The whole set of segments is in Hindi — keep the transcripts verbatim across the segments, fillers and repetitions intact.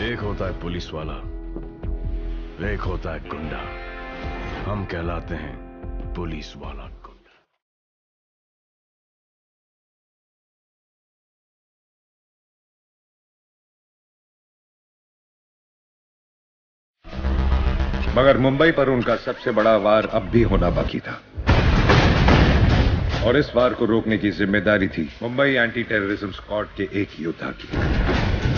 एक होता है पुलिस वाला, एक होता है गुंडा। हम कहलाते हैं पुलिस वाला गुंडा। मगर मुंबई पर उनका सबसे बड़ा वार अब भी होना बाकी था, और इस वार को रोकने की जिम्मेदारी थी मुंबई एंटी टेररिज्म स्क्वाड के एक योद्धा की।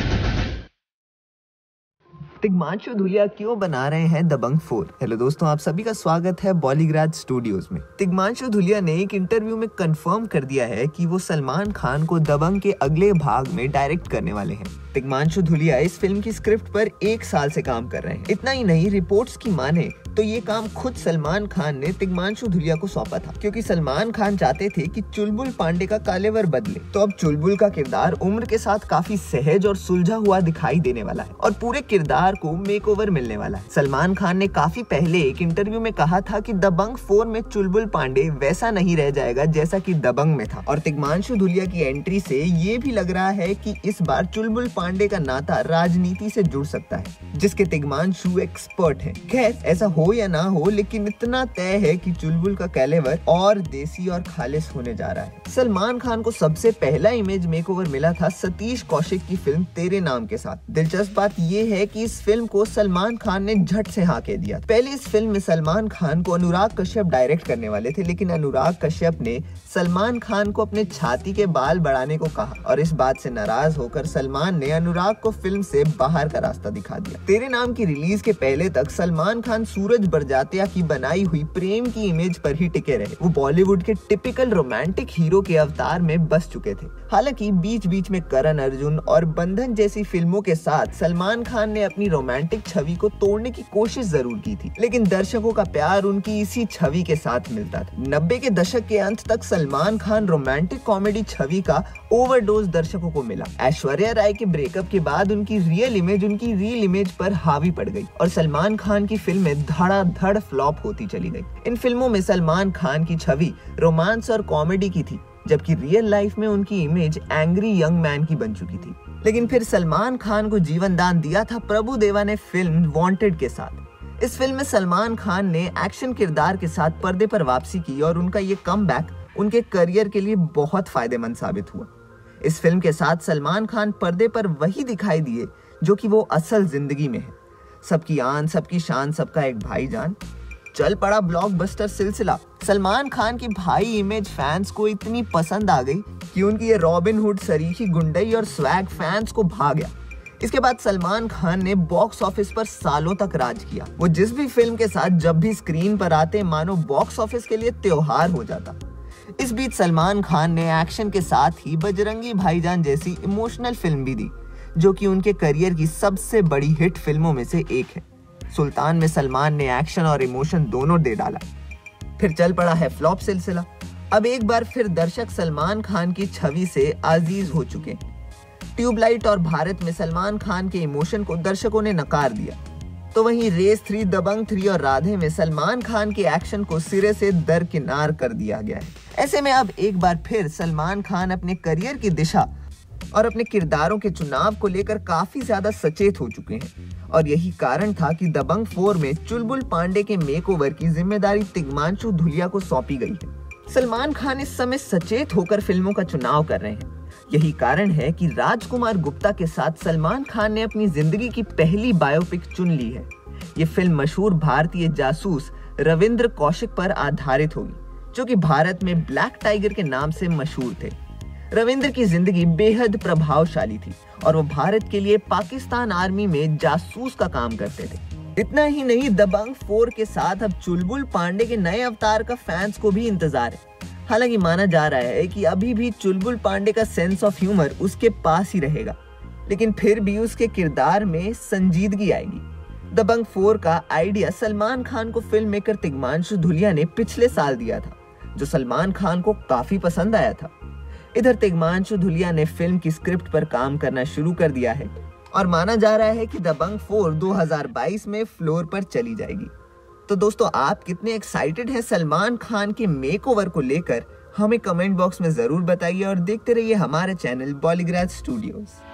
तिग्मांशु धूलिया क्यों बना रहे हैं दबंग फोर? हेलो दोस्तों, आप सभी का स्वागत है बॉलीग्राज स्टूडियोज में। तिग्मांशु धूलिया ने एक इंटरव्यू में कंफर्म कर दिया है कि वो सलमान खान को दबंग के अगले भाग में डायरेक्ट करने वाले हैं। तिग्मांशु धूलिया इस फिल्म की स्क्रिप्ट पर एक साल से काम कर रहे हैं। इतना ही नहीं, रिपोर्ट्स की माने तो ये काम खुद सलमान खान ने तिग्मांशु धूलिया को सौंपा था, क्योंकि सलमान खान चाहते थे कि चुलबुल पांडे का कालेवर बदले। तो अब चुलबुल का किरदार उम्र के साथ काफी सहज और सुलझा हुआ दिखाई देने वाला है और पूरे किरदार को मेकओवर मिलने वाला है। सलमान खान ने काफी पहले एक इंटरव्यू में कहा था कि दबंग फोर में चुलबुल पांडे वैसा नहीं रह जाएगा जैसा कि दबंग में था, और तिग्मांशु धूलिया की एंट्री से ये भी लग रहा है कि इस बार चुलबुल पांडे का नाता राजनीति से जुड़ सकता है, जिसके तिग्मांशु एक्सपर्ट हैं। खैर, ऐसा हो या ना हो, लेकिन इतना तय है कि चुलबुल का कैलेवर और देसी और खालिस होने जा रहा है। सलमान खान को सबसे पहला इमेज मेकओवर मिला था सतीश कौशिक की फिल्म तेरे नाम के साथ। दिलचस्प बात यह है कि इस फिल्म को सलमान खान ने झट से हाँ कह दिया। पहले इस फिल्म में सलमान खान को अनुराग कश्यप डायरेक्ट करने वाले थे, लेकिन अनुराग कश्यप ने सलमान खान को अपने छाती के बाल बढ़ाने को कहा, और इस बात से नाराज होकर सलमान ने अनुराग को फिल्म से बाहर का रास्ता दिखा दिया। तेरे नाम की रिलीज के पहले तक सलमान खान सूरज बरजातिया की बनाई हुई प्रेम की इमेज पर ही टिके रहे। वो बॉलीवुड के टिपिकल रोमांटिक हीरो के अवतार में बस चुके थे। हालांकि बीच बीच में करण अर्जुन और बंधन जैसी फिल्मों के साथ सलमान खान ने अपनी रोमांटिक छवि को तोड़ने की कोशिश जरूर की थी, लेकिन दर्शकों का प्यार उनकी इसी छवि के साथ मिलता था। नब्बे के दशक के अंत तक सलमान खान रोमांटिक कॉमेडी छवि का ओवरडोज दर्शकों को मिला। ऐश्वर्या राय के ब्रेकअप के बाद उनकी रियल इमेज उनकी रील इमेज पर हावी पड़ गई और सलमान खान की फिल्में धड़ाधड़ फ्लॉप होती चली गई। इन फिल्मों में सलमान खान की छवि रोमांस और कॉमेडी की थी, जबकि रियल लाइफ में उनकी इमेज एंग्री यंग मैन की बन चुकी थी। लेकिन फिर सलमान खान को जीवन दान दिया था प्रभु देवा ने फिल्म वांटेड के साथ। इस फिल्म में सलमान खान ने एक्शन किरदार के साथ पर्दे पर वापसी की और उनका ये कमबैक उनके करियर के लिए बहुत फायदेमंद साबित हुआ। इस फिल्म के साथ सलमान खान पर्दे पर वही दिखाई दिए जो कि वो असल जिंदगी में है। सबकी आन, सबकी शान, सबका एक भाईजान। चल पड़ा ब्लॉकबस्टर सिलसिला। सलमान खान की भाई इमेज फैंस को इतनी पसंद आ गई कि उनकी ये रॉबिन हुड सरीखी गुंडई और स्वैग फैंस को भा गया। इसके बाद सलमान खान ने बॉक्स ऑफिस पर सालों तक राज किया। वो जिस भी फिल्म के साथ जब भी स्क्रीन पर आते, मानो बॉक्स ऑफिस के लिए त्योहार हो जाता। इस बीच सलमान खान ने एक्शन के साथ ही बजरंगी भाईजान जैसी इमोशनल फिल्म भी दी, जो कि उनके करियर की सबसे बड़ी हिट फिल्मों में से एक है। सुल्तान में सलमान ने एक्शन और इमोशन दोनों दे डाला। फिर चल पड़ा है फ्लॉप सिलसिला। अब एक बार फिर दर्शक सलमान खान की छवि से आजीज हो चुके हैं। ट्यूबलाइट और भारत में सलमान खान के इमोशन को दर्शकों ने नकार दिया, तो वहीं रेस थ्री, दबंग थ्री और राधे में सलमान खान के एक्शन को सिरे से दरकिनार कर दिया गया है। ऐसे में अब एक बार फिर सलमान खान अपने करियर की दिशा और अपने किरदारों के चुनाव को लेकर काफी ज्यादा सचेत हो चुके हैं, और यही कारण था कि दबंग फोर में चुलबुल पांडे के मेकओवर की जिम्मेदारी तिग्मांशु धूलिया को सौंपी गई है। सलमान खान इस समय सचेत होकर फिल्मों का चुनाव कर रहे हैं। यही कारण है कि राजकुमार गुप्ता के साथ सलमान खान ने अपनी जिंदगी की पहली बायोपिक चुन ली है। ये फिल्म मशहूर भारतीय जासूस रविंद्र कौशिक पर आधारित होगी, जो कि भारत में ब्लैक टाइगर के नाम से मशहूर थे। रविंद्र की जिंदगी बेहद प्रभावशाली थी और वो भारत के लिए पाकिस्तान आर्मी में जासूस का काम करते थे। इतना ही नहीं, दबंग फोर के साथ अब चुलबुल पांडे के नए अवतार का फैंस को भी इंतजार है। हालांकि माना जा रहा है कि अभी भी चुलबुल पांडे का सेंस ऑफ ह्यूमर उसके पास ही रहेगा, लेकिन फिर भी उसके किरदार में संजीदगी आएगी। दबंग फोर का आइडिया सलमान खान को फिल्म मेकर तिग्मांशु धूलिया ने पिछले साल दिया था, जो सलमान खान को काफी पसंद आया था। इधर तिग्मांशु धूलिया ने फिल्म की स्क्रिप्ट पर काम करना शुरू कर दिया है और माना जा रहा है कि दबंग फोर दो हज़ार बाईस में फ्लोर पर चली जाएगी। तो दोस्तों, आप कितने एक्साइटेड हैं सलमान खान के मेकओवर को लेकर? हमें कमेंट बॉक्स में जरूर बताइए और देखते रहिए हमारे चैनल बॉलीग्राज स्टूडियोज।